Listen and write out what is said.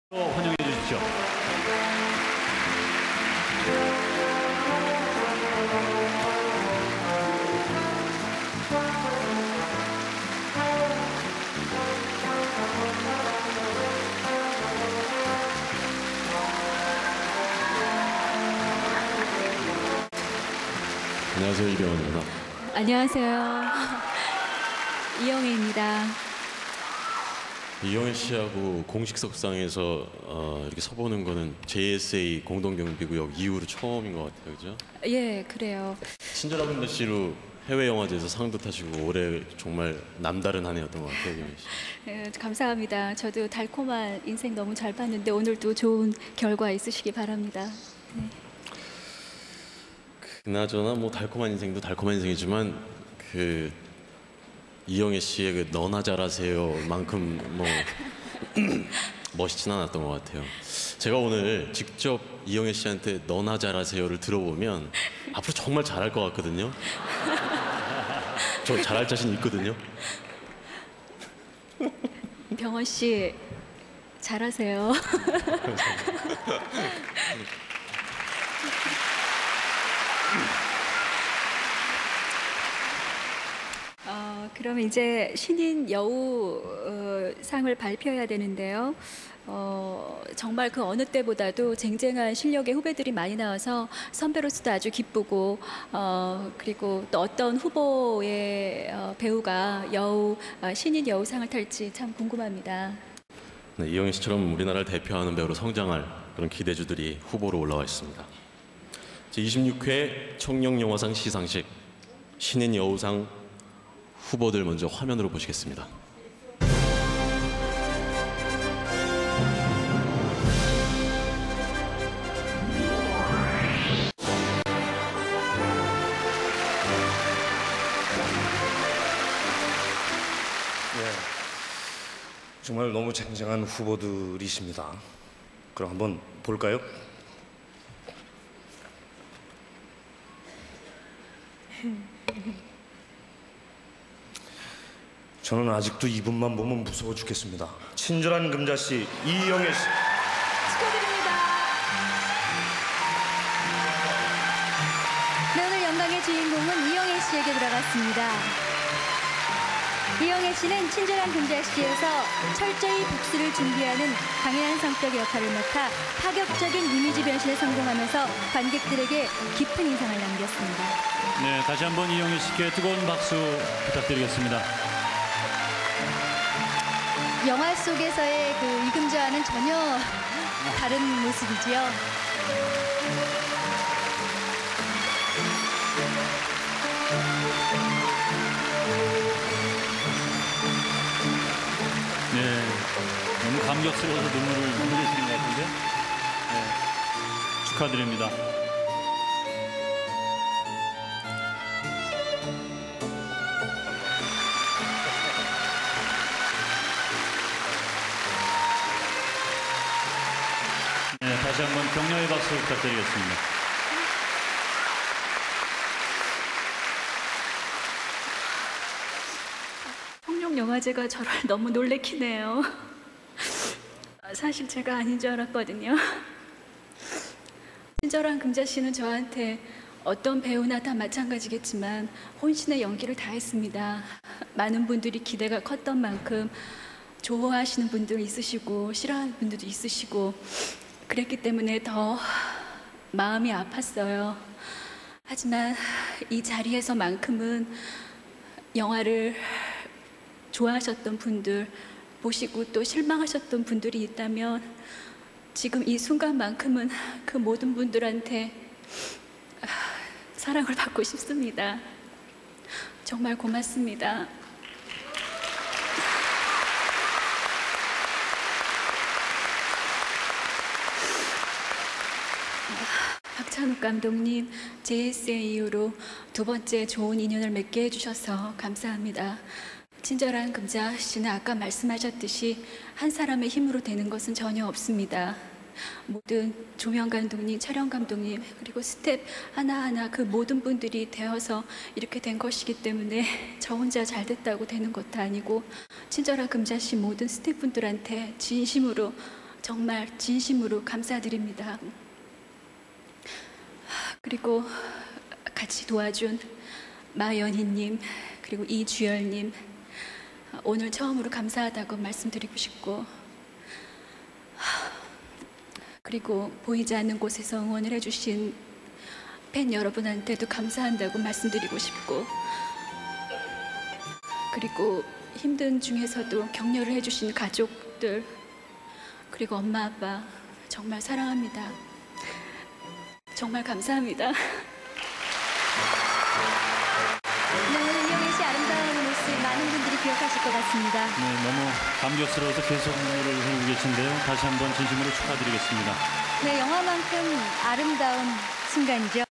환영해 주십시오. 안녕하세요, 이병헌입니다. 안녕하세요. 이영애입니다. 이영애 씨하고 공식 석상에서 이렇게 서보는 거는 JSA 공동경비구역 이후로 처음인 것 같아요, 그죠? 예, 그래요. 친절한 분들 씨로 해외 영화제에서 상도 타시고 올해 정말 남다른 한 해였던 것 같아요, 이영애 씨. 예, 감사합니다. 저도 달콤한 인생 너무 잘 봤는데 오늘도 좋은 결과 있으시기 바랍니다. 네. 그나저나 뭐 달콤한 인생도 달콤한 인생이지만 그 이영애 씨의 그 너나 잘하세요만큼 뭐 멋있진 않았던 것 같아요. 제가 오늘 직접 이영애 씨한테 너나 잘하세요를 들어보면 앞으로 정말 잘할 것 같거든요. 저 잘할 자신 있거든요. 병원 씨 잘하세요. 그럼 이제 신인 여우 상을 발표해야 되는데요. 정말 그 어느 때보다도 쟁쟁한 실력의 후배들이 많이 나와서 선배로서도 아주 기쁘고 그리고 또 어떤 후보의 배우가 신인 여우상을 탈지 참 궁금합니다. 네, 이영애 씨처럼 우리나라를 대표하는 배우로 성장할 그런 기대주들이 후보로 올라와 있습니다. 제26회 청룡영화상 시상식 신인 여우상 후보들 먼저 화면으로 보시겠습니다. 정말 너무 쟁쟁한 후보들이십니다. 그럼 한번 볼까요? 저는 아직도 이분만 보면 무서워 죽겠습니다. 친절한 금자씨 이영애 씨. 축하드립니다. 네, 오늘 영광의 주인공은 이영애 씨에게 들어갔습니다. 이영애 씨는 친절한 금자씨에서 철저히 복수를 준비하는 강인한 성격의 역할을 맡아 파격적인 이미지 변신에 성공하면서 관객들에게 깊은 인상을 남겼습니다. 네, 다시 한번 이영애 씨께 뜨거운 박수 부탁드리겠습니다. 영화 속에서의 그 이금자와는 전혀 다른 모습이지요. 네, 너무 감격스러워서 눈물을 흘리시는 것 같은데, 네, 축하드립니다. 네, 다시 한번 격려의 박수 부탁드리겠습니다. 청룡영화제가 저를 너무 놀래키네요. 사실 제가 아닌 줄 알았거든요. 친절한 금자 씨는 저한테 어떤 배우나 다 마찬가지겠지만 혼신의 연기를 다했습니다. 많은 분들이 기대가 컸던 만큼 좋아하시는 분도 있으시고 싫어하는 분들도 있으시고 그랬기 때문에 더 마음이 아팠어요. 하지만 이 자리에서만큼은 영화를 좋아하셨던 분들, 보시고 또 실망하셨던 분들이 있다면 지금 이 순간만큼은 그 모든 분들한테 사랑을 받고 싶습니다. 정말 고맙습니다. 박찬욱 감독님, JSA 이후로 두 번째 좋은 인연을 맺게 해주셔서 감사합니다. 친절한 금자 씨는 아까 말씀하셨듯이 한 사람의 힘으로 되는 것은 전혀 없습니다. 모든 조명 감독님, 촬영 감독님, 그리고 스텝 하나하나 그 모든 분들이 되어서 이렇게 된 것이기 때문에 저 혼자 잘 됐다고 되는 것도 아니고 친절한 금자씨 모든 스태프분들한테 진심으로 정말 진심으로 감사드립니다. 그리고 같이 도와준 마연희님, 그리고 이주열님, 오늘 처음으로 감사하다고 말씀드리고 싶고, 그리고 보이지 않는 곳에서 응원을 해주신 팬 여러분한테도 감사한다고 말씀드리고 싶고, 그리고 힘든 중에서도 격려를 해주신 가족들, 그리고 엄마 아빠 정말 사랑합니다. 정말 감사합니다. 네, 이영애 씨 아름다운 모습 많은 분들이 기억하실 것 같습니다. 네, 너무 감격스러워서 계속 눈물을 흘리고 계신데요. 다시 한번 진심으로 축하드리겠습니다. 네, 영화만큼 아름다운 순간이죠.